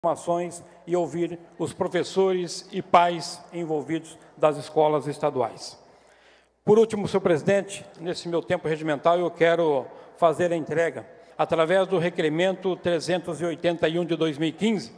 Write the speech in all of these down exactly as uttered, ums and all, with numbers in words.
informações e ouvir os professores e pais envolvidos das escolas estaduais. Por último, senhor presidente, nesse meu tempo regimental, eu quero fazer a entrega, através do requerimento trezentos e oitenta e um de dois mil e quinze,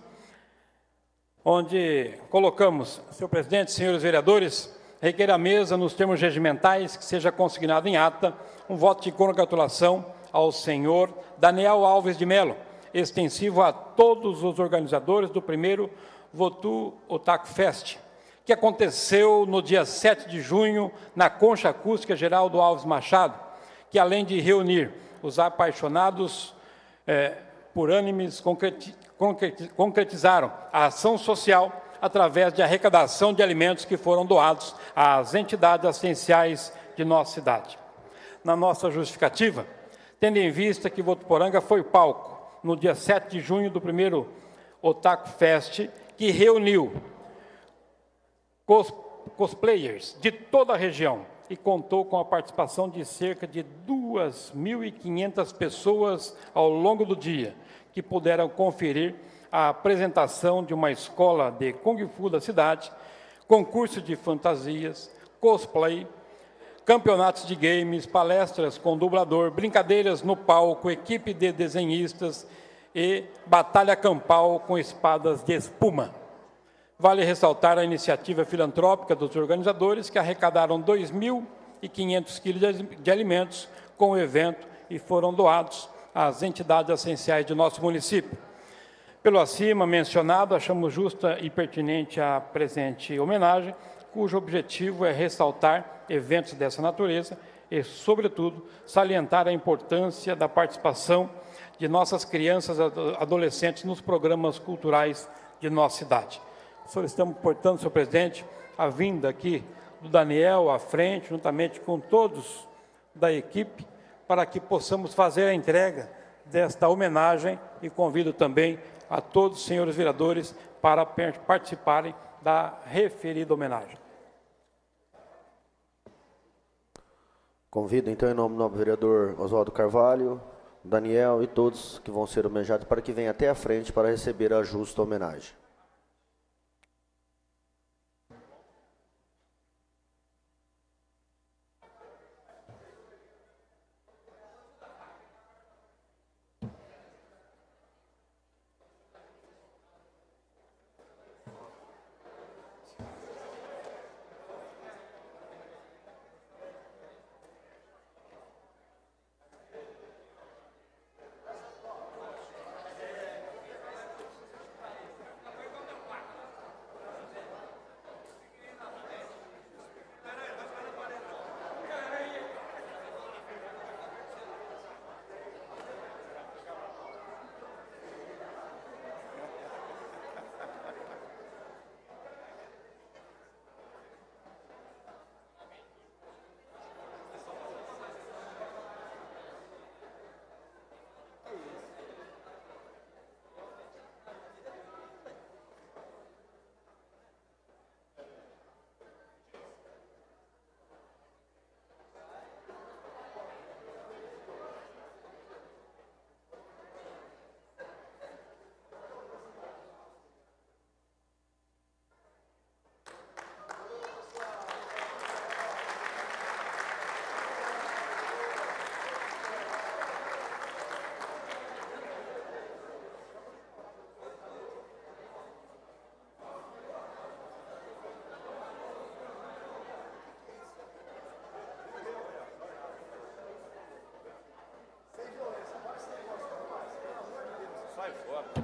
onde colocamos, senhor presidente, senhores vereadores, requer à mesa, nos termos regimentais, que seja consignado em ata um voto de congratulação ao senhor Daniel Alves de Mello, extensivo a todos os organizadores do primeiro Votu Otaku Fest, que aconteceu no dia sete de junho, na Concha Acústica Geraldo Alves Machado, que além de reunir os apaixonados eh, por animes, concreti concreti concretizaram a ação social através de arrecadação de alimentos que foram doados às entidades assistenciais de nossa cidade. Na nossa justificativa, tendo em vista que Votuporanga foi palco no dia sete de junho do primeiro Otaku Fest, que reuniu cos cosplayers de toda a região e contou com a participação de cerca de duas mil e quinhentas pessoas ao longo do dia, que puderam conferir a apresentação de uma escola de Kung Fu da cidade, concurso de fantasias, cosplay, campeonatos de games, palestras com dublador, brincadeiras no palco, equipe de desenhistas e batalha campal com espadas de espuma. Vale ressaltar a iniciativa filantrópica dos organizadores, que arrecadaram dois mil e quinhentos quilos de alimentos com o evento e foram doados às entidades essenciais de nosso município. Pelo acima mencionado, achamos justa e pertinente a presente homenagem, cujo objetivo é ressaltar eventos dessa natureza e, sobretudo, salientar a importância da participação de nossas crianças e adolescentes nos programas culturais de nossa cidade. Solicitamos, portanto, senhor presidente, a vinda aqui do Daniel à frente, juntamente com todos da equipe, para que possamos fazer a entrega desta homenagem e convido também a todos os senhores vereadores para participarem da referida homenagem. Convido, então, em nome do nobre vereador Oswaldo Carvalho, Daniel e todos que vão ser homenageados para que venham até a frente para receber a justa homenagem. Sai fora.